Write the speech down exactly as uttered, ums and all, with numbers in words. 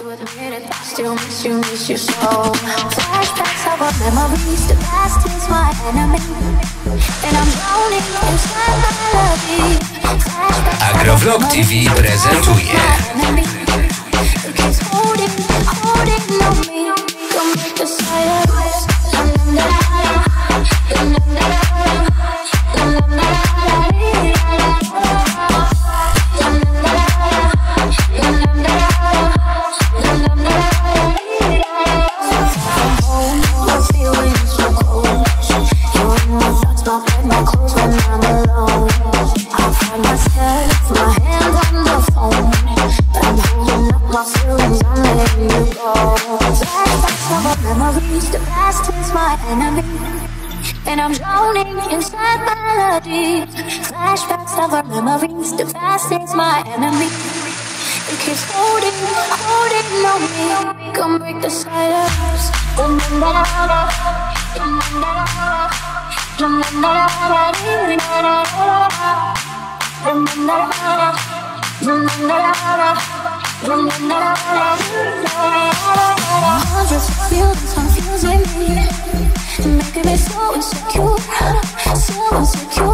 to admit it, I still miss you, miss you so. Flashbacks of our memories, the past is my enemy, and I'm drowning inside melody. Agrovlog T V prezentuje It keeps holding, holding on me. Don't break the silence. And I'm drowning inside melody. Flashbacks of our memories, the past is my enemy. It keeps holding, holding on me. Come break the silence. Hundreds of feelings confusing me, making me so insecure, so insecure.